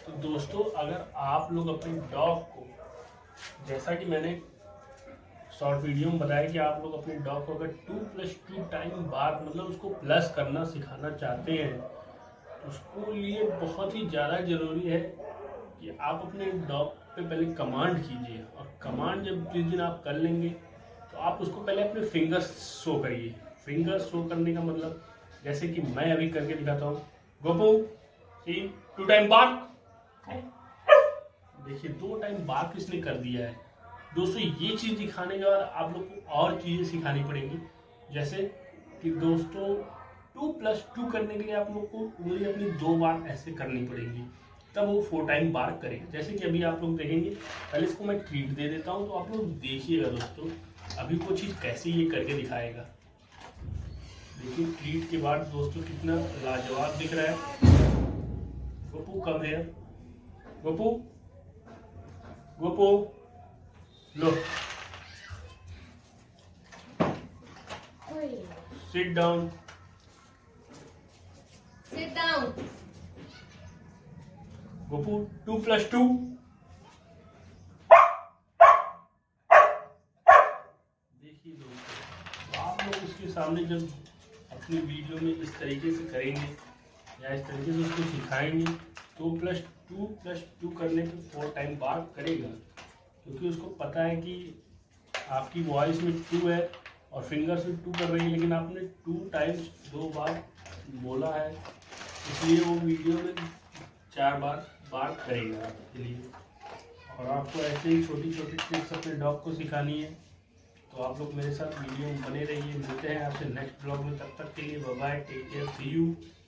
तो दोस्तों, अगर आप लोग अपने डॉग को, जैसा कि मैंने शॉर्ट वीडियो में बताया कि आप लोग अपने डॉग को अगर 2+2 टाइम बाद मतलब उसको प्लस करना सिखाना चाहते हैं, तो उसको लिए बहुत ही ज़्यादा ज़रूरी है कि आप अपने डॉग पे पहले कमांड कीजिए। और कमांड जब जिस दिन आप कर लेंगे तो आप उसको पहले अपने फिंगर्स शो करिए। फिंगर्स शो करने का मतलब जैसे कि मैं अभी करके दिखाता हूँ, गोपू 2 टाइम बार्क। देखिए 2 टाइम बार्क इसने कर दिया है। दोस्तों, ये चीज़ दिखाने के बाद आप लोग को और चीज़ें सिखानी पड़ेंगी, जैसे कि दोस्तों 2+2 करने के लिए आप लोग को उंगली अपनी 2 बार ऐसे करनी पड़ेगी, तब वो 4 टाइम बार्क करेगा। जैसे कि अभी आप लोग देखेंगे, पहले इसको मैं ट्रीट दे देता हूँ, तो आप लोग देखिएगा दोस्तों अभी वो चीज़ कैसे ये करके दिखाएगा। देखिए ट्रीट के बाद दोस्तों कितना लाजवाब दिख रहा है। गोपू कम है, गोपू गोपू लो, sit down, sit down. Gopu 2+2। देखिए दोस्तों, आप लोग उसके सामने जब अपनी वीडियो में इस तरीके से करेंगे या इस तरीके से उसको सिखाएंगे, 2+2 करने पे 4 टाइम बार्क करेगा, क्योंकि उसको पता है कि आपकी वॉइस में 2 है और फिंगर से 2 कर रही है, लेकिन आपने 2 टाइम्स 2 बार बोला है, इसलिए वो वीडियो में 4 बार बार्क करेगा आपके लिए। और आपको ऐसे ही छोटी छोटी ट्रिक्स अपने डॉग को सिखानी है, तो आप लोग मेरे साथ वीडियो में बने रहिए। मिलते हैं आपसे नेक्स्ट ब्लॉग में, तब तक के लिए bye bye, take care, see you.